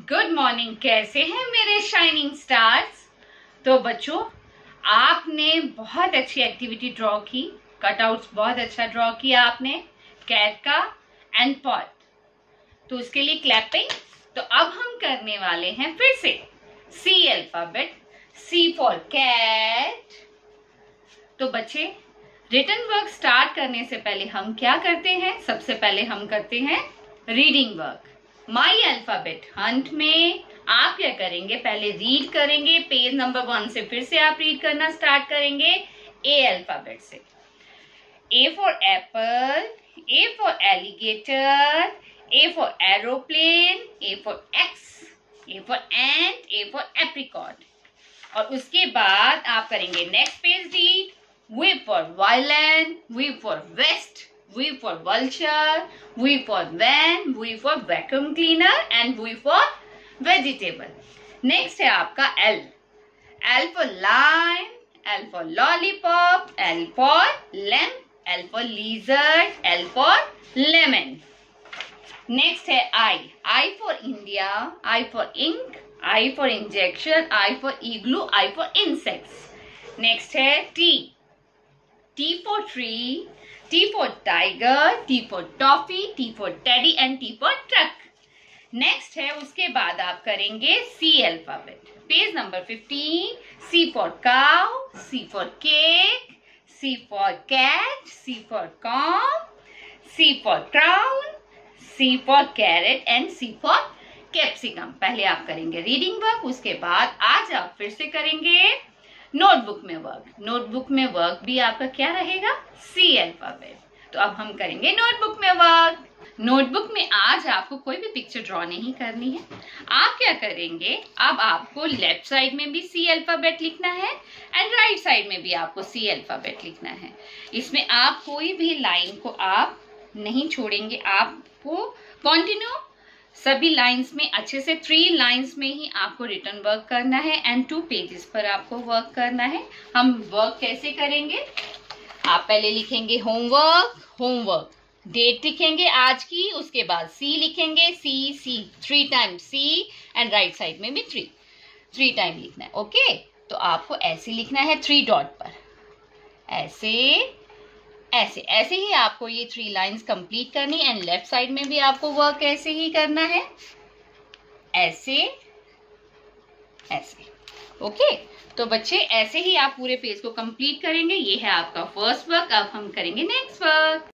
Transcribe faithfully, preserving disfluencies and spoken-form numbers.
Good morning. कैसे हैं मेरे शाइनिंग स्टार्स। तो बच्चों, आपने बहुत अच्छी एक्टिविटी ड्रॉ की, कटआउट्स बहुत अच्छा ड्रॉ किया आपने, कैट का एंड पॉट, तो उसके लिए क्लैपिंग। तो अब हम करने वाले हैं फिर से C alphabet, C for cat. तो बच्चे, रिटन वर्क स्टार्ट करने से पहले हम क्या करते हैं? सबसे पहले हम करते हैं reading work. My alphabet hunt में आप क्या करेंगे? पहले रीड करेंगे पेज नंबर वन से, फिर से आप रीड करना स्टार्ट करेंगे ए अल्फाबेट से। A for apple, A for alligator, A for aeroplane, A for axe, A for ant, A for apricot. और उसके बाद आप करेंगे next page read. V for violin, V for vest, V for vulture, V for van, V for vacuum cleaner and V for vegetable. Next है आपका L. L for lion, L for lollipop, L for lamp, L for lizard, L for lemon. Next है I. I for India, I for ink, I for injection, I for igloo, I for insects. Next है T. T for tree, T for tiger, T for toffee, T for teddy and T for truck. Next है, उसके बाद आप करेंगे C alphabet, page number fifteen. C for cow, C for cake, C for cat, C for comb, C for crown, C for carrot and C for capsicum। पहले आप करेंगे reading work, उसके बाद आज आप फिर से करेंगे नोटबुक में वर्क। नोटबुक में वर्क भी आपका क्या रहेगा? C alphabet. तो अब हम करेंगे नोटबुक में वर्क। नोटबुक में आज आपको कोई भी पिक्चर ड्रॉ नहीं करनी है। आप क्या करेंगे? अब आपको लेफ्ट साइड में भी सी अल्फाबेट लिखना है एंड राइट साइड में भी आपको सी अल्फाबेट लिखना है। इसमें आप कोई भी लाइन को आप नहीं छोड़ेंगे, आपको कंटिन्यू सभी लाइंस में अच्छे से थ्री लाइंस में ही आपको रिटर्न वर्क करना है एंड टू पेजेस पर आपको वर्क करना है। हम वर्क कैसे करेंगे? आप पहले लिखेंगे होमवर्क, होमवर्क, डेट लिखेंगे आज की, उसके बाद सी लिखेंगे, C C three time C and right side में भी थ्री थ्री टाइम लिखना है। ओके, तो आपको ऐसे लिखना है थ्री डॉट पर, ऐसे ऐसे ऐसे ही आपको ये थ्री लाइंस कंप्लीट करनी एंड लेफ्ट साइड में भी आपको वर्क ऐसे ही करना है, ऐसे ऐसे। ओके, तो बच्चे ऐसे ही आप पूरे पेज को कंप्लीट करेंगे। ये है आपका फर्स्ट वर्क। अब हम करेंगे नेक्स्ट वर्क।